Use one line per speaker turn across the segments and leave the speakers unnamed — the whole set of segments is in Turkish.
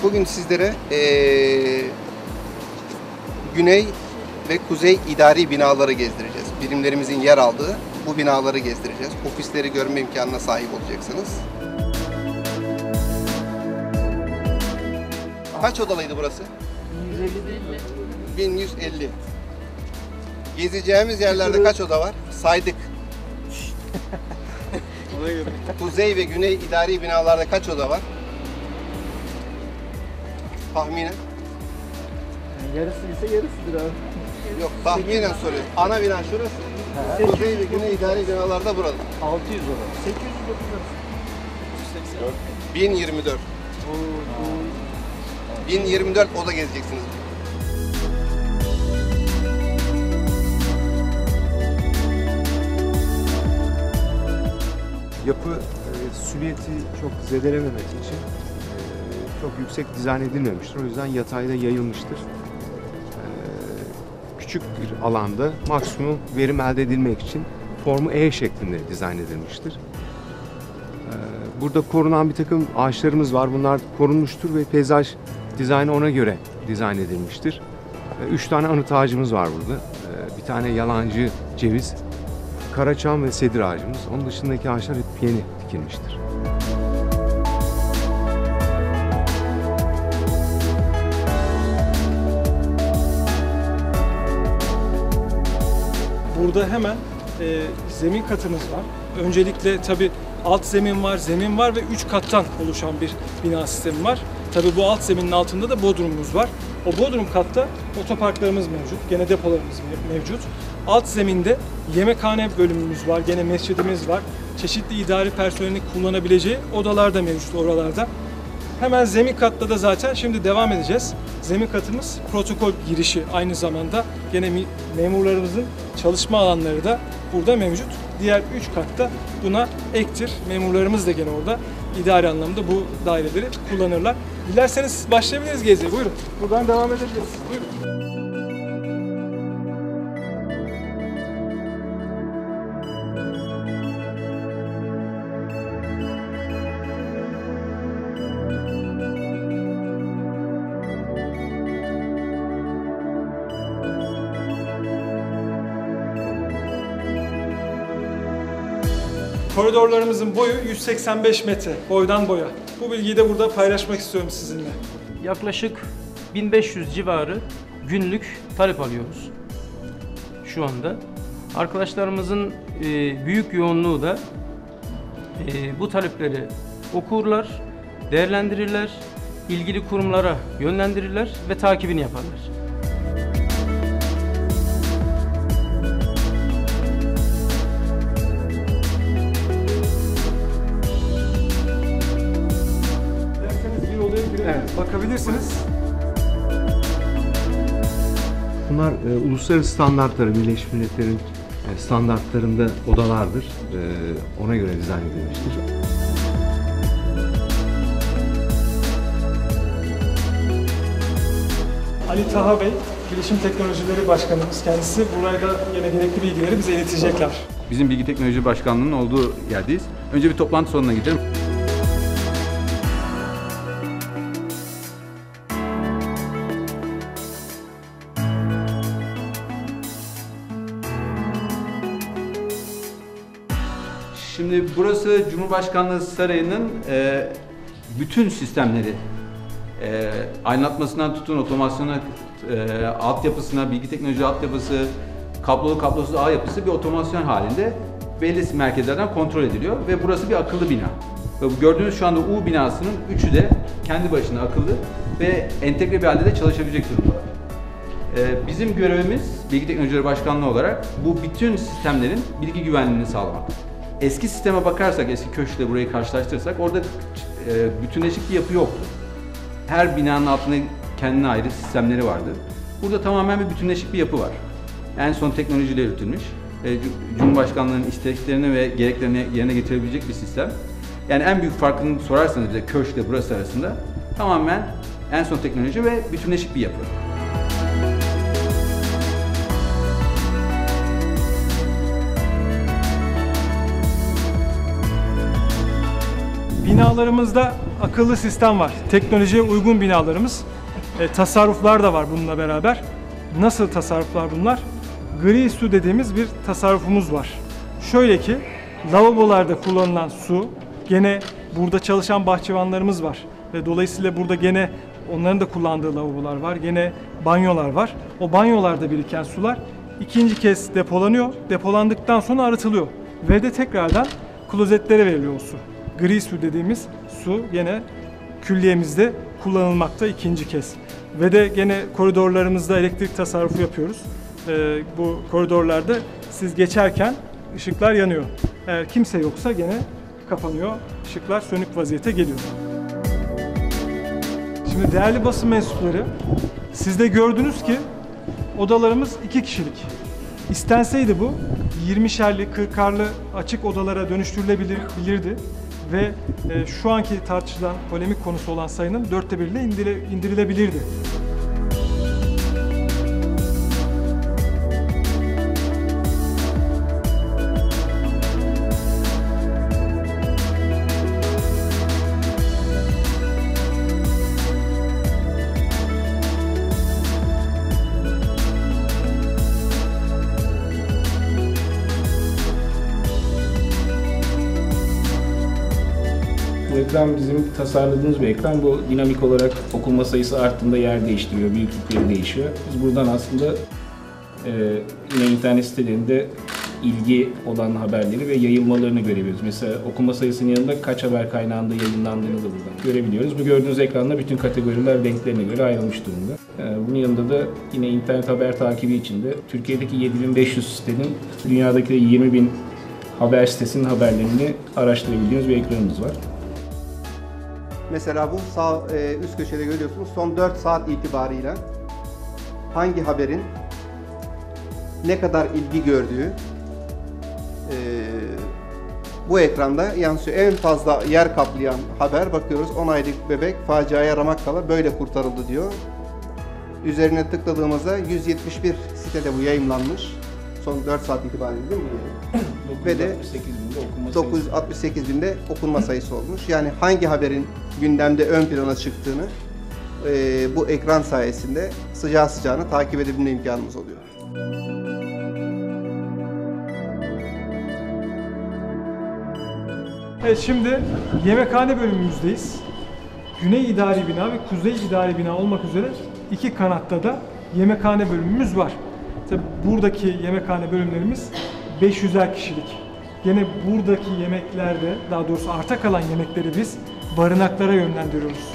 Bugün sizlere güney ve kuzey idari binaları gezdireceğiz. Birimlerimizin yer aldığı bu binaları gezdireceğiz. Ofisleri görme imkanına sahip olacaksınız. Kaç odalıydı burası?
1150 değil mi?
1150. Gezeceğimiz yerlerde kaç oda var? Saydık. Kuzey ve güney idari binalarda kaç oda var? Tahminen.
Yarısı ise yarısıdır abi.
Yok, tahminen soruyorum. Ana bina şurası. Kuzey ve güney idari binalarda burada.
600 oda. 800
1024. 1024 oda gezeceksiniz.
Yapı silüeti çok zedelememesi için çok yüksek dizayn edilmemiştir. O yüzden yatayda yayılmıştır. Küçük bir alanda maksimum verim elde edilmek için formu E şeklinde dizayn edilmiştir. Burada korunan bir takım ağaçlarımız var. Bunlar korunmuştur ve peyzaj dizaynı ona göre dizayn edilmiştir. 3 tane anıt ağacımız var burada. Bir tane yalancı ceviz, karaçam ve sedir ağacımız. Onun dışındaki ağaçlar hep yeni dikilmiştir.
Burada hemen zemin katımız var. Öncelikle tabii alt zemin var ve 3 kattan oluşan bir bina sistemi var. Tabii bu alt zeminin altında da bodrumumuz var. O bodrum katta otoparklarımız mevcut, gene depolarımız mevcut. Alt zeminde yemekhane bölümümüz var, gene mescidimiz var. Çeşitli idari personelin kullanabileceği odalar da mevcut oralarda. Hemen zemin katta da zaten şimdi devam edeceğiz. Zemin katımız protokol girişi, aynı zamanda gene memurlarımızın çalışma alanları da burada mevcut. Diğer 3 katta buna ektir. Memurlarımız da gene orada idari anlamda bu daireleri kullanırlar. Dilerseniz başlayabiliriz geziye. Buyurun. Buradan devam edebiliriz. Buyurun. Koridorlarımızın boyu 185 metre, boydan boya. Bu bilgiyi de burada paylaşmak istiyorum sizinle.
Yaklaşık 1500 civarı günlük talep alıyoruz şu anda. Arkadaşlarımızın büyük yoğunluğu da bu talepleri okurlar, değerlendirirler, ilgili kurumlara yönlendirirler ve takibini yaparlar.
Evet, bakabilirsiniz.
Bunlar uluslararası standartları, Birleşmiş Milletler'in standartlarında odalardır. Ona göre dizayn edilmiştir.
Ali Taha Bey, Bilişim Teknolojileri Başkanımız kendisi. Buraya da yine gerekli bilgileri bize iletecekler.
Bizim Bilgi Teknoloji Başkanlığı'nın olduğu yerdeyiz. Önce bir toplantı salonuna gidelim. Şimdi burası Cumhurbaşkanlığı Sarayı'nın bütün sistemleri, aydınlatmasından tutun otomasyona, altyapısına, bilgi teknoloji altyapısı, kablolu kablosuz ağ yapısı bir otomasyon halinde belli merkezlerden kontrol ediliyor ve burası bir akıllı bina. Ve bu gördüğünüz şu anda U binasının üçü de kendi başına akıllı ve entegre bir halde de çalışabilecek durumda. Bizim görevimiz Bilgi Teknolojileri Başkanlığı olarak bu bütün sistemlerin bilgi güvenliğini sağlamak. Eski sisteme bakarsak, eski köşkle burayı karşılaştırırsak orada bütünleşik bir yapı yoktu. Her binanın altında kendine ayrı sistemleri vardı. Burada tamamen bir bütünleşik bir yapı var. En son teknolojiyle yürütülmüş. Cumhurbaşkanlığının isteklerini ve gereklerini yerine getirebilecek bir sistem. Yani en büyük farkını sorarsanız bize köşkle burası arasında tamamen en son teknoloji ve bütünleşik bir yapı.
Binalarımızda akıllı sistem var. Teknolojiye uygun binalarımız. Tasarruflar da var bununla beraber. Nasıl tasarruflar bunlar? Gri su dediğimiz bir tasarrufumuz var. Şöyle ki, lavabolarda kullanılan su, gene burada çalışan bahçıvanlarımız var. Ve dolayısıyla burada gene onların da kullandığı lavabolar var. Gene banyolar var. O banyolarda biriken sular ikinci kez depolanıyor. Depolandıktan sonra arıtılıyor. Ve de tekrardan klozetlere veriliyor o su. Gri su dediğimiz su gene külliyemizde kullanılmakta ikinci kez. Ve de gene koridorlarımızda elektrik tasarrufu yapıyoruz. Bu koridorlarda siz geçerken ışıklar yanıyor. Eğer kimse yoksa gene kapanıyor. Işıklar sönük vaziyete geliyor. Şimdi değerli basın mensupları, siz de gördünüz ki odalarımız 2 kişilik. İstenseydi bu 20'şerli, 40'arlı açık odalara dönüştürülebilirdi ve şu anki tartışılan polemik konusu olan sayının 1/4 indirilebilirdi.
Bu ekran bizim tasarladığımız bir ekran. Bu dinamik olarak okunma sayısı arttığında yer değiştiriyor, büyüklükleri değişiyor. Biz buradan aslında yine internet sitelerinde ilgi olan haberleri ve yayılmalarını görebiliyoruz. Mesela okunma sayısının yanında kaç haber kaynağında yayınlandığını da buradan görebiliyoruz. Bu gördüğünüz ekranda bütün kategoriler renklerine göre ayrılmış durumda. Bunun yanında da yine internet haber takibi için de Türkiye'deki 7500 sitenin, dünyadaki 20.000 haber sitesinin haberlerini araştırabildiğimiz bir ekranımız var.
Mesela bu sağ üst köşede görüyorsunuz son 4 saat itibarıyla hangi haberin ne kadar ilgi gördüğü bu ekranda yansıyor. En fazla yer kaplayan haber bakıyoruz 10 aylık bebek faciaya ramak kala böyle kurtarıldı diyor. Üzerine tıkladığımızda 171 sitede bu yayımlanmış. Son 4 saat itibariyle değil mi? Ve de 968 binde okunma sayısı olmuş. Yani hangi haberin gündemde ön plana çıktığını bu ekran sayesinde sıcağı sıcağına takip edebilme imkanımız oluyor.
Evet, şimdi yemekhane bölümümüzdeyiz. Güney İdari Bina ve Kuzey İdari Bina olmak üzere 2 kanatta da yemekhane bölümümüz var. Tabii buradaki yemekhane bölümlerimiz 500'er kişilik. Yine buradaki yemeklerde, daha doğrusu arta kalan yemekleri biz barınaklara yönlendiriyoruz.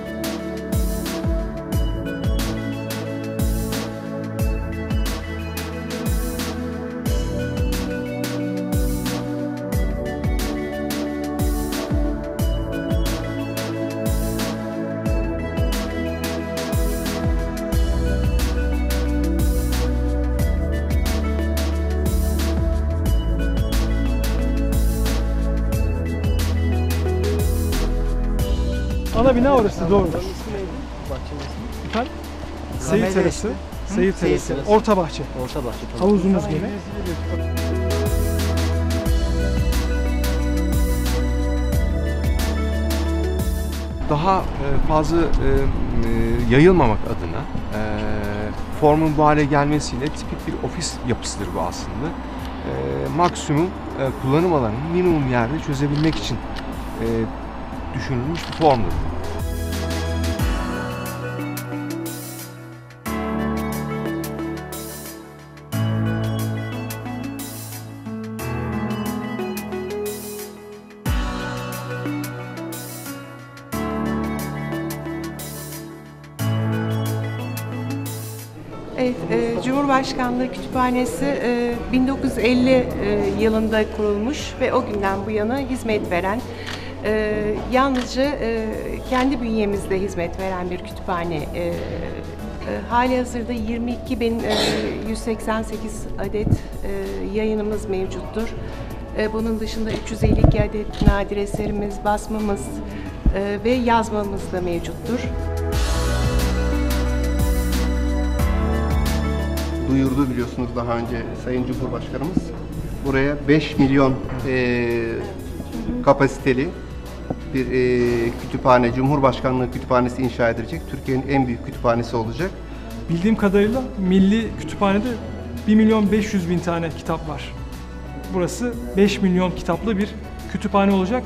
Ana bina orası, doğrudur. Efendim? Seyir terası. Seyir terası. Orta bahçe.
Orta bahçe.
Havuzumuz gene.
Daha fazla yayılmamak adına formun bu hale gelmesiyle tipik bir ofis yapısıdır bu aslında. Maksimum kullanım alanını minimum yerde çözebilmek için düşünülmüş bir formdur.
Evet, Cumhurbaşkanlığı Kütüphanesi 1950 yılında kurulmuş ve o günden bu yana hizmet veren, yalnızca kendi bünyemizde hizmet veren bir kütüphane. Halihazırda 22.188 adet yayınımız mevcuttur. Bunun dışında 352 adet nadir eserimiz, basmamız ve yazmamız da mevcuttur.
Duyurdu biliyorsunuz daha önce Sayın Cumhurbaşkanımız. Buraya 5 milyon kapasiteli bir kütüphane, Cumhurbaşkanlığı Kütüphanesi inşa edilecek. Türkiye'nin en büyük kütüphanesi olacak.
Bildiğim kadarıyla Milli Kütüphane'de 1.500.000 tane kitap var. Burası 5 milyon kitaplı bir kütüphane olacak.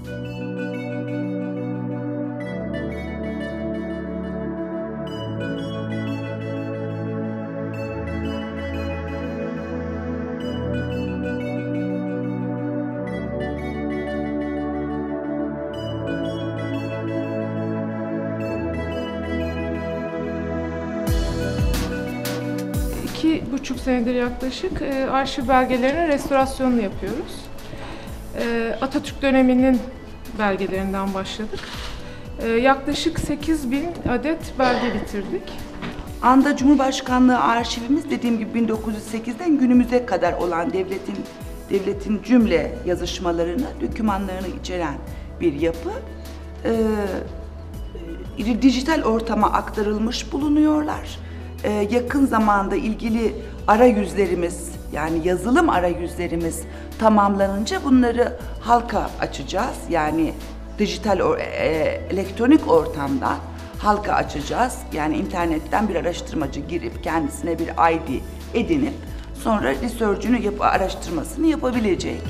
İki buçuk senedir yaklaşık arşiv belgelerinin restorasyonunu yapıyoruz. Atatürk döneminin belgelerinden başladık. Yaklaşık 8.000 adet belge bitirdik.
Anda Cumhurbaşkanlığı arşivimiz dediğim gibi 1908'den günümüze kadar olan devletin cümle yazışmalarını, dokümanlarını içeren bir yapı. Dijital ortama aktarılmış bulunuyorlar. Yakın zamanda ilgili arayüzlerimiz, yani yazılım arayüzlerimiz tamamlanınca bunları halka açacağız. Yani dijital elektronik ortamdan halka açacağız. Yani internetten bir araştırmacı girip kendisine bir ID edinip sonra research'ünü araştırmasını yapabilecek.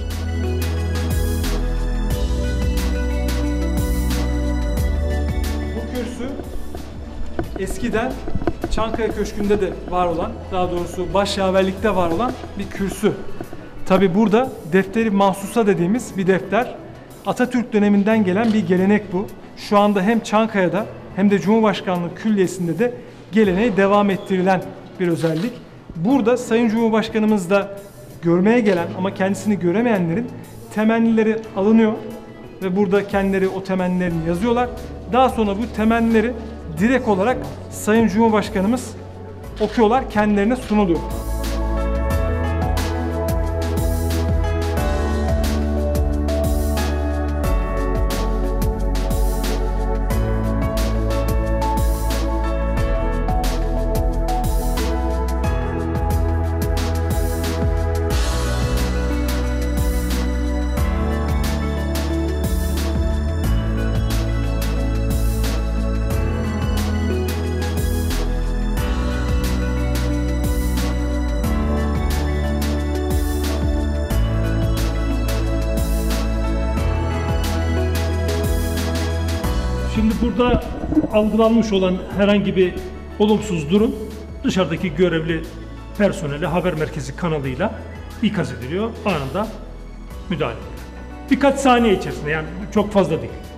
Bu kürsü eskiden Çankaya Köşkü'nde de var olan, daha doğrusu Başyaverlik'te var olan bir kürsü. Tabi burada defteri mahsusa dediğimiz bir defter. Atatürk döneminden gelen bir gelenek bu. Şu anda hem Çankaya'da hem de Cumhurbaşkanlığı Külliyesi'nde de geleneği devam ettirilen bir özellik. Burada Sayın Cumhurbaşkanımız da görmeye gelen ama kendisini göremeyenlerin temennileri alınıyor ve burada kendileri o temennilerini yazıyorlar. Daha sonra bu temennileri direkt olarak Sayın Cumhurbaşkanımız okuyorlar, kendilerine sunuluyor.
Şimdi burada algılanmış olan herhangi bir olumsuz durum dışarıdaki görevli personele haber merkezi kanalıyla ikaz ediliyor, anında müdahale ediliyor. Birkaç saniye içerisinde, yani çok fazla değil.